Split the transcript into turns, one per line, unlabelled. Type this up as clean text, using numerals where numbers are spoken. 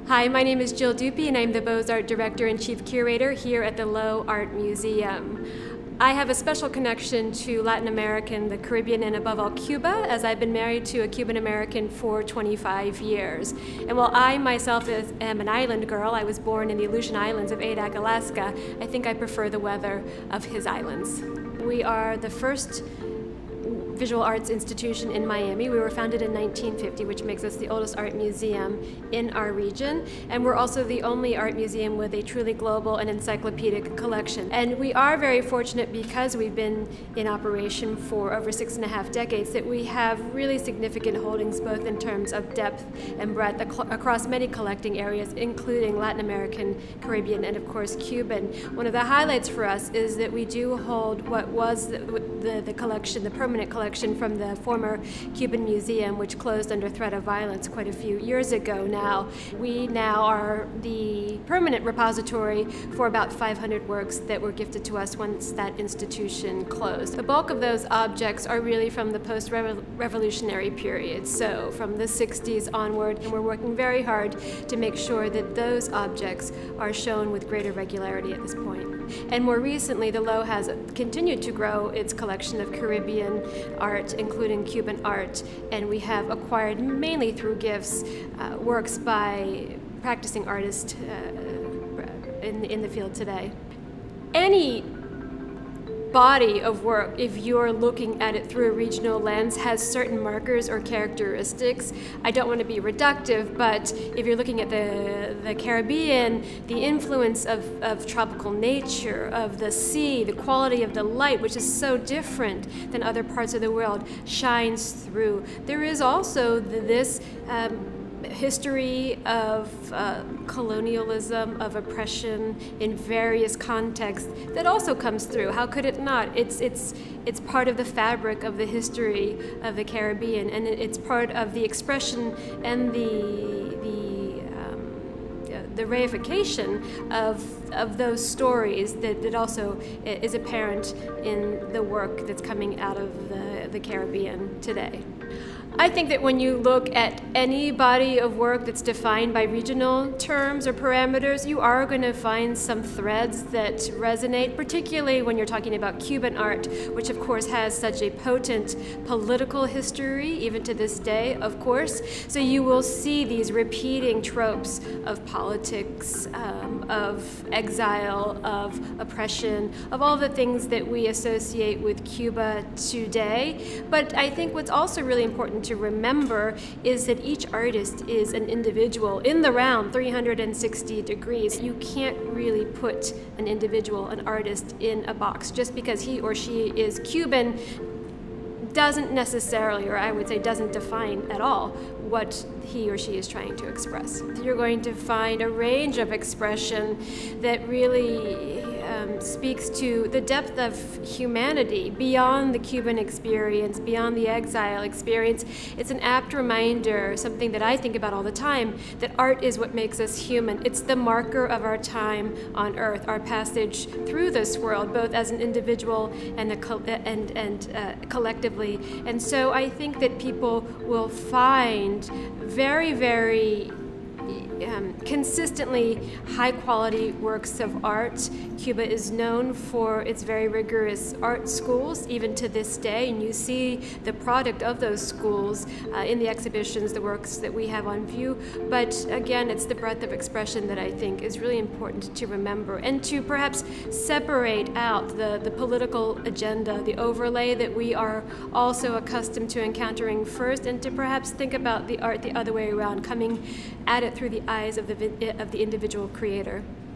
Hi, my name is Jill Dupe, and I'm the Beaux-Arts Director and Chief Curator here at the Lowe Art Museum. I have a special connection to Latin America, the Caribbean, and above all Cuba, as I've been married to a Cuban American for 25 years. And while I myself am an island girl, I was born in the Aleutian Islands of Adak, Alaska, I think I prefer the weather of his islands. We are the first visual arts institution in Miami. We were founded in 1950, which makes us the oldest art museum in our region. And we're also the only art museum with a truly global and encyclopedic collection. And we are very fortunate because we've been in operation for over 6.5 decades that we have really significant holdings both in terms of depth and breadth across many collecting areas, including Latin American, Caribbean, and of course Cuban. One of the highlights for us is that we do hold what was the collection, the permanent collection from the former Cuban Museum, which closed under threat of violence quite a few years ago now. We now are the permanent repository for about 500 works that were gifted to us once that institution closed. The bulk of those objects are really from the post-revolutionary period, so from the 60s onward, and we're working very hard to make sure that those objects are shown with greater regularity at this point. And more recently, the Lowe has continued to grow its collection of Caribbean art, including Cuban art, and we have acquired mainly through gifts works by practicing artists in the field today. Any body of work, if you're looking at it through a regional lens, has certain markers or characteristics. I don't want to be reductive, but if you're looking at the Caribbean, the influence of tropical nature, of the sea, the quality of the light, which is so different than other parts of the world, shines through. There is also this history of colonialism, of oppression in various contexts that also comes through. How could it not? It's part of the fabric of the history of the Caribbean, and it's part of the expression and the reification of those stories that also is apparent in the work that's coming out of the Caribbean today. I think that when you look at any body of work that's defined by regional terms or parameters, you are going to find some threads that resonate, particularly when you're talking about Cuban art, which of course has such a potent political history, even to this day, of course. So you will see these repeating tropes of politics, of exile, of oppression, of all the things that we associate with Cuba today. But I think what's also really important to remember is that each artist is an individual in the round 360 degrees. You can't really put an individual, an artist, in a box. Just because he or she is Cuban doesn't necessarily, or I would say doesn't define at all, what he or she is trying to express. You're going to find a range of expression that really speaks to the depth of humanity beyond the Cuban experience, beyond the exile experience. It's an apt reminder, something that I think about all the time, that art is what makes us human. It's the marker of our time on Earth, our passage through this world, both as an individual and collectively. And so I think that people will find very, very consistently high-quality works of art. Cuba is known for its very rigorous art schools, even to this day, and you see the product of those schools in the exhibitions, the works that we have on view. But again, it's the breadth of expression that I think is really important to remember, and to perhaps separate out the political agenda, the overlay that we are also accustomed to encountering first, and to perhaps think about the art the other way around, coming at it through the eyes of the individual creator.